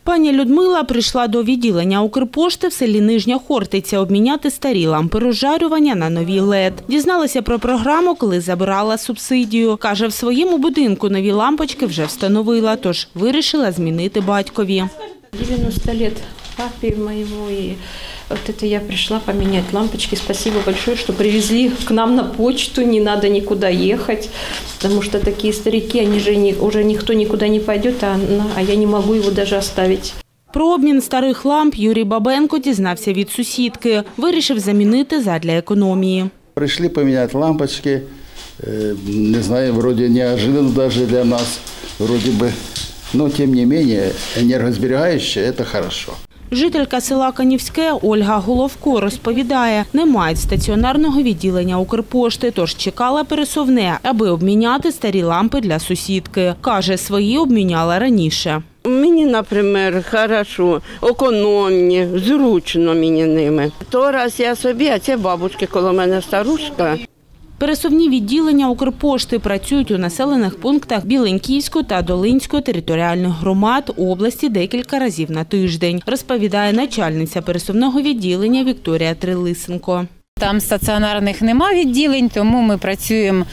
Пані Людмила прийшла до відділення Укрпошти в селі Нижня Хортиця обміняти старі лампи розжарювання на нові LED. Дізналася про програму, коли забирала субсидію. Каже, в своєму будинку нові лампочки вже встановила, тож вирішила змінити батькові. 90 лет папе моему, и вот это я пришла поменять лампочки. Спасибо большое, что привезли к нам на почту, не надо никуда ехать, потому что такие старики, они же уже никто никуда не пойдет, а я не могу его даже оставить. Про обмін старих ламп Юрій Бабенко дізнався від сусідки. Вирішив замінити задля економії. Пришли поменять лампочки, не знаю, вроде неожиданно даже для нас, вроде бы, но тем не менее энергосберегающее – это хорошо. Жителька села Канівське Ольга Головко розповідає, не мають стаціонарного відділення Укрпошти, тож чекала пересувне, аби обміняти старі лампи для сусідки. Каже, свої обміняла раніше. Мені, наприклад, хорошо, економні, зручно мені ними. То раз я собі, а це бабушки коло мене старушка. Пересувні відділення Укрпошти працюють у населених пунктах Біленьківської та Долинської територіальних громад області декілька разів на тиждень, розповідає начальниця пересувного відділення Вікторія Трилисенко. Там стаціонарних нема відділень, тому ми працюємо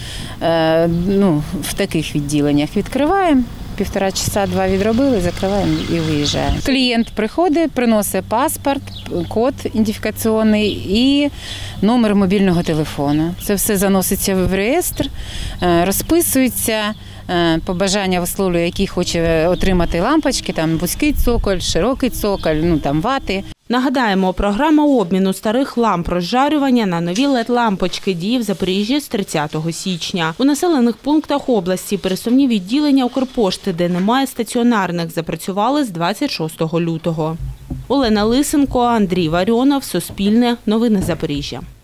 в таких відділеннях. Відкриваємо, 1,5 часа, 2 відробили, закриваємо і виїжджаємо. Клієнт приходить, приносить паспорт, код ідентифікаційний і номер мобільного телефону. Це все заноситься в реєстр, розписується, побажання висловлює, які хоче отримати лампочки, там вузький цоколь, широкий цоколь, вати. Нагадаємо, програма обміну старих ламп розжарювання на нові LED-лампочки діє в Запоріжжі з 30 січня. У населених пунктах області пересувні відділення Укрпошти, де немає стаціонарних, запрацювали з 26 лютого. Олена Лисенко, Андрій Варіонов, Суспільне, Новини Запоріжжя.